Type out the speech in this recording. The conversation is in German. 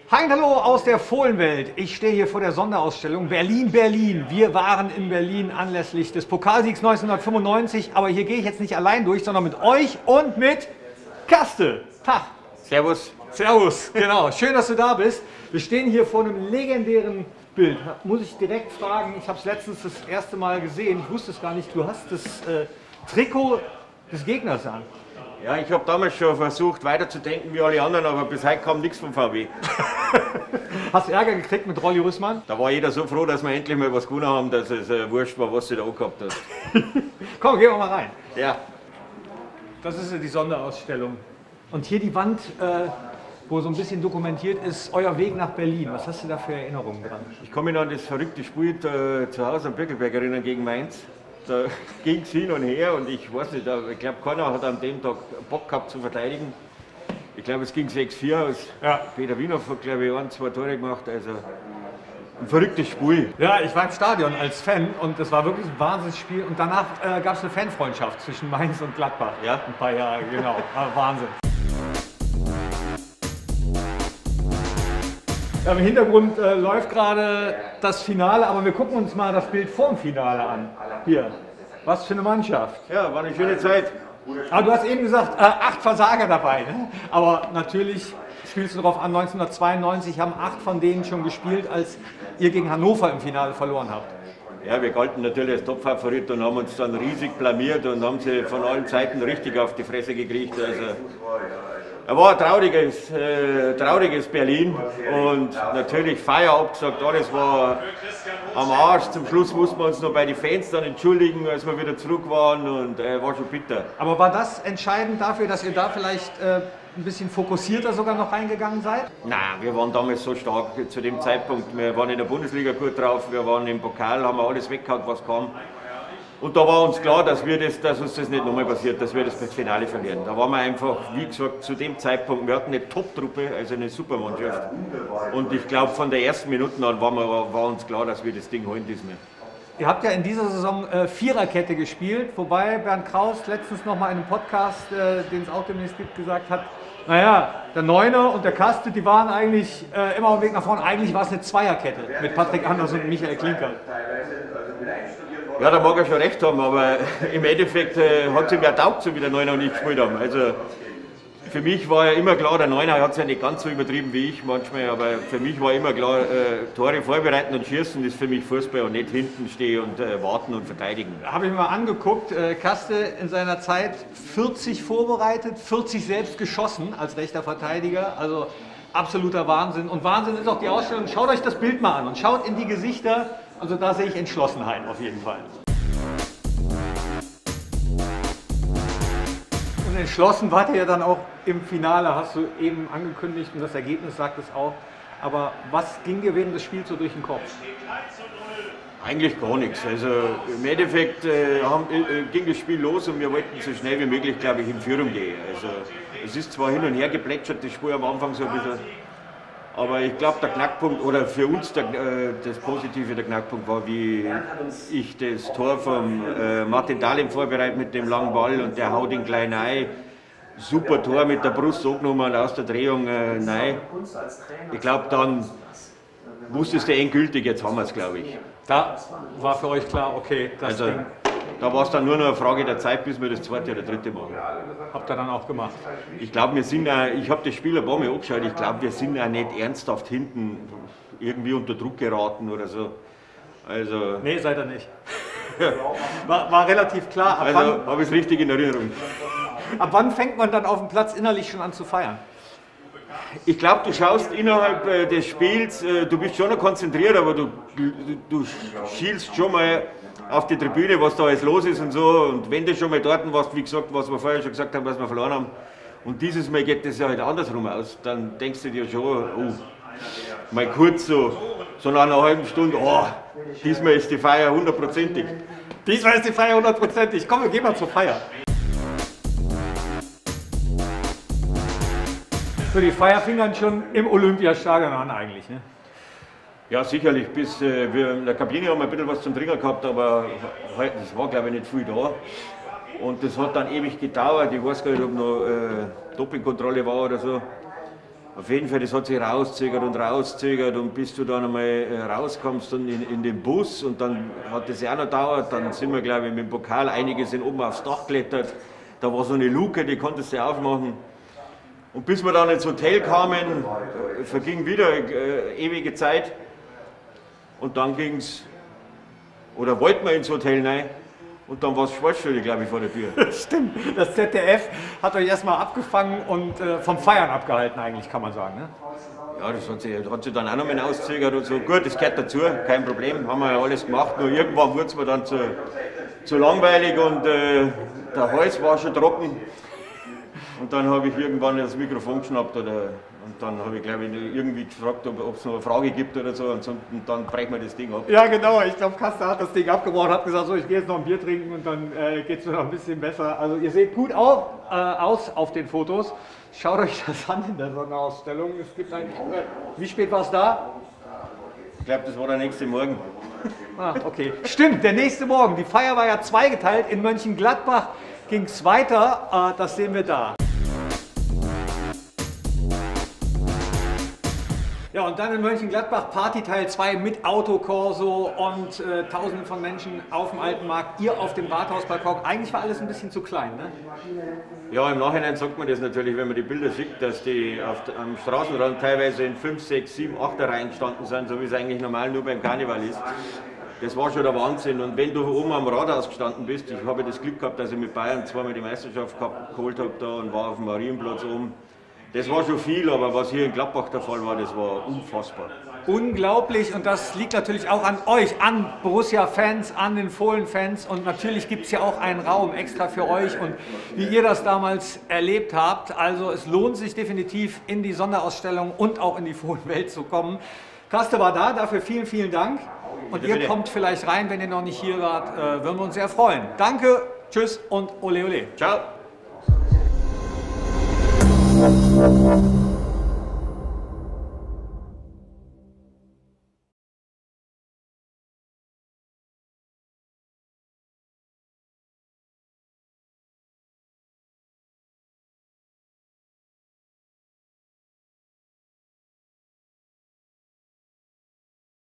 Hi, hallo aus der Fohlenwelt. Ich stehe hier vor der Sonderausstellung Berlin, Berlin. Wir waren in Berlin anlässlich des Pokalsiegs 1995, aber hier gehe ich jetzt nicht allein durch, sondern mit euch und mit Kaste. Tag. Servus. Servus, genau. Schön, dass du da bist. Wir stehen hier vor einem legendären Bild. Muss ich direkt fragen, ich habe es letztens das erste Mal gesehen, ich wusste es gar nicht, du hast das Trikot des Gegners an. Ja, ich habe damals schon versucht weiterzudenken wie alle anderen, aber bis heute kam nichts vom VW. Hast du Ärger gekriegt mit Rolli Rüssmann? Da war jeder so froh, dass wir endlich mal was gewonnen haben, dass es wurscht war, was sie da angehabt hat. Komm, gehen wir mal rein. Ja. Das ist ja die Sonderausstellung. Und hier die Wand, wo so ein bisschen dokumentiert ist, euer Weg nach Berlin. Was hast du da für Erinnerungen dran? Ich kann mich an das verrückte Spiel zu Hause am Birkelberg erinnern gegen Mainz. Da ging es hin und her und ich weiß nicht, ich glaube keiner hat an dem Tag Bock gehabt zu verteidigen. Ich glaube es ging 6-4 aus. Ja. Peter Wiener hat glaube ich 1-2 Tore gemacht, also ein verrücktes Spiel. Ja, ich war im Stadion als Fan und das war wirklich ein Wahnsinnsspiel und danach gab es eine Fanfreundschaft zwischen Mainz und Gladbach. Ja? Ein paar Jahre, genau. Wahnsinn. Ja, im Hintergrund läuft gerade das Finale, aber wir gucken uns mal das Bild vorm Finale an. Hier, was für eine Mannschaft. Ja, war eine schöne Zeit. Aber du hast eben gesagt, 8 Versager dabei. Ne? Aber natürlich spielst du darauf an, 1992 haben 8 von denen schon gespielt, als ihr gegen Hannover im Finale verloren habt. Ja, wir galten natürlich als Topfavorit und haben uns dann riesig blamiert und haben sie von allen Seiten richtig auf die Fresse gekriegt. Also, es war ein trauriges Berlin und natürlich Feier abgesagt, alles war am Arsch. Zum Schluss mussten wir uns noch bei den Fans dann entschuldigen, als wir wieder zurück waren und war schon bitter. Aber war das entscheidend dafür, dass ihr da vielleicht ein bisschen fokussierter sogar noch reingegangen seid? Nein, wir waren damals so stark zu dem Zeitpunkt. Wir waren in der Bundesliga gut drauf, wir waren im Pokal, haben alles weggehauen, was kam. Und da war uns klar, dass uns das nicht nochmal passiert, dass wir das Finale verlieren. Da waren wir einfach, wie gesagt, zu dem Zeitpunkt, wir hatten eine Top-Truppe, also eine Supermannschaft. Und ich glaube, von der ersten Minute an war uns klar, dass wir das Ding holen diesmal. Ihr habt ja in dieser Saison Viererkette gespielt, wobei Bernd Kraus letztens noch mal in einem Podcast, den es auch demnächst gibt, gesagt hat, naja, der Neuner und der Kaste, die waren eigentlich immer auf dem Weg nach vorne. Eigentlich war es eine Zweierkette mit Patrick Anders und Michael Klinker. Ja, da mag er schon recht haben, aber im Endeffekt hat es ihm ja taugt, so wie der Neuner und ich gespielt haben. Also für mich war ja immer klar, der Neuner hat es ja nicht ganz so übertrieben wie ich manchmal, aber für mich war immer klar, Tore vorbereiten und schießen ist für mich Fußball und nicht hinten stehen und warten und verteidigen. Habe ich mir mal angeguckt, Kaste in seiner Zeit 40 vorbereitet, 40 selbst geschossen als rechter Verteidiger, also absoluter Wahnsinn. Und Wahnsinn ist auch die Ausstellung, schaut euch das Bild mal an und schaut in die Gesichter, also da sehe ich Entschlossenheit auf jeden Fall. Und entschlossen wart ihr ja dann auch im Finale, hast du eben angekündigt und das Ergebnis sagt es auch. Aber was ging dir während des Spiels so durch den Kopf? Eigentlich gar nichts. Also im Endeffekt ging das Spiel los und wir wollten so schnell wie möglich, glaube ich, in Führung gehen. Also es ist zwar hin und her geplätschert, das Spiel am Anfang so ein bisschen, aber ich glaube, der Knackpunkt, oder für uns das Positive, der Knackpunkt war, wie ich das Tor von Martin Dahlem vorbereitet mit dem langen Ball und der haut ihn gleich rein. Super Tor mit der Brust angenommen und aus der Drehung rein. Ich glaube, dann wusstest du endgültig, jetzt haben wir es, glaube ich. Da war für euch klar, okay, das also, Ding. Da war es dann nur noch eine Frage der Zeit, bis wir das zweite oder dritte machen. Habt ihr dann auch gemacht? Ich glaube, ich habe das Spiel ein paar Mal angeschaut, ich glaube, wir sind auch nicht ernsthaft hinten irgendwie unter Druck geraten oder so. Also, nee, seid ihr nicht. war relativ klar. Also habe ich es richtig in Erinnerung. Ab wann fängt man dann auf dem Platz innerlich schon an zu feiern? Ich glaube, du schaust innerhalb des Spiels, du bist schon noch konzentriert, aber du schielst schon mal auf die Tribüne, was da alles los ist und so. Und wenn du schon mal dort warst, wie gesagt, was wir vorher schon gesagt haben, was wir verloren haben, und dieses Mal geht das ja halt andersrum aus, dann denkst du dir schon, oh, mal kurz so nach einer halben Stunde, oh, diesmal ist die Feier 100%ig. Diesmal ist die Feier 100%ig. Komm, wir gehen mal zur Feier. So, die Feier fing dann schon im Olympiastadion an eigentlich, ne? Ja, sicherlich. Bis wir in der Kabine haben wir ein bisschen was zum Trinken gehabt, aber es war, glaube ich, nicht viel da. Und das hat dann ewig gedauert. Ich weiß gar nicht, ob noch Dopingkontrolle war oder so. Auf jeden Fall, das hat sich rauszögert und bis du dann einmal rauskommst und in den Bus und dann hat das ja auch noch gedauert, dann sind wir glaube ich mit dem Pokal, einige sind oben aufs Dach geklettert, da war so eine Luke, die konntest du aufmachen und bis wir dann ins Hotel kamen, verging wieder ewige Zeit und dann ging es, oder wollten wir ins Hotel rein und dann war es Sportstudio glaube ich vor der Tür. Stimmt, das ZDF hat euch erstmal abgefangen und vom Feiern abgehalten eigentlich, kann man sagen. Ne? Ja, das hat sich dann auch noch mal ausgezögert und so. Gut, das gehört dazu, kein Problem, haben wir ja alles gemacht. Nur irgendwann wurde es mir dann zu langweilig und der Hals war schon trocken. Und dann habe ich irgendwann das Mikrofon geschnappt und dann habe ich glaube ich irgendwie gefragt, ob es noch eine Frage gibt oder so und dann brechen wir das Ding ab. Ja genau, ich glaube Kaster hat das Ding abgebrochen, hat gesagt, so ich gehe jetzt noch ein Bier trinken und dann geht es mir noch ein bisschen besser. Also ihr seht gut aus auf den Fotos. Schaut euch das an in der Sonderausstellung. Es gibt eigentlich, wie spät war es da? Ich glaube, das war der nächste Morgen. Ah, okay. Stimmt, der nächste Morgen. Die Feier war ja zweigeteilt. In Mönchengladbach ging es weiter. Das sehen wir da. Ja, und dann in Mönchengladbach Party Teil 2 mit Autokorso und Tausenden von Menschen auf dem Alten Markt. Ihr auf dem Rathausbalkon. Eigentlich war alles ein bisschen zu klein, ne? Ja, im Nachhinein sagt man das natürlich, wenn man die Bilder sieht, dass die am Straßenrand teilweise in 5, 6, 7, 8 Reihen gestanden sind, so wie es eigentlich normal nur beim Karneval ist. Das war schon der Wahnsinn. Und wenn du oben am Rathaus gestanden bist, ich habe das Glück gehabt, dass ich mit Bayern zweimal die Meisterschaft geholt habe da und war auf dem Marienplatz oben. Das war schon viel, aber was hier in Gladbach der Fall war, das war unfassbar. Unglaublich, und das liegt natürlich auch an euch, an Borussia-Fans, an den Fohlen-Fans, und natürlich gibt es ja auch einen Raum extra für euch und wie ihr das damals erlebt habt. Also es lohnt sich definitiv in die Sonderausstellung und auch in die Fohlenwelt zu kommen. Kaste war da, dafür vielen, vielen Dank. Und ihr kommt vielleicht rein, wenn ihr noch nicht hier wart, würden wir uns sehr freuen. Danke, tschüss und ole ole. Ciao.